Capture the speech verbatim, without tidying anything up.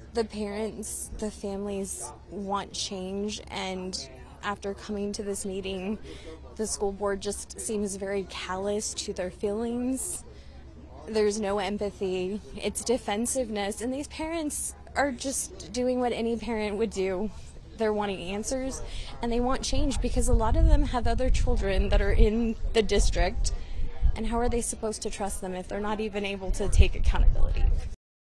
The parents, the families want change, and after coming to this meeting, the school board just seems very callous to their feelings. There's no empathy. It's defensiveness, and these parents are just doing what any parent would do. They're wanting answers, and they want change because a lot of them have other children that are in the district, and how are they supposed to trust them if they're not even able to take accountability?